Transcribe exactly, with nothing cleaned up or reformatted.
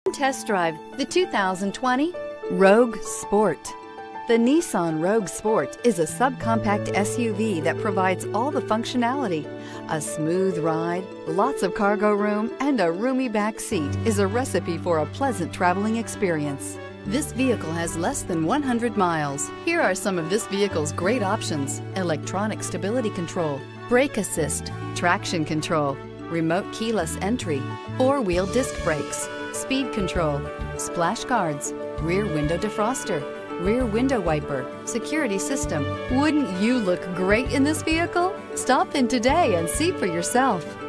Test drive the two thousand twenty Rogue Sport. The Nissan Rogue Sport is a subcompact S U V that provides all the functionality. A smooth ride, lots of cargo room, and a roomy back seat is a recipe for a pleasant traveling experience. This vehicle has less than one hundred miles. Here are some of this vehicle's great options: electronic stability control, brake assist, traction control, remote keyless entry, four-wheel disc brakes, speed control, splash guards, rear window defroster, rear window wiper, security system. Wouldn't you look great in this vehicle? Stop in today and see for yourself.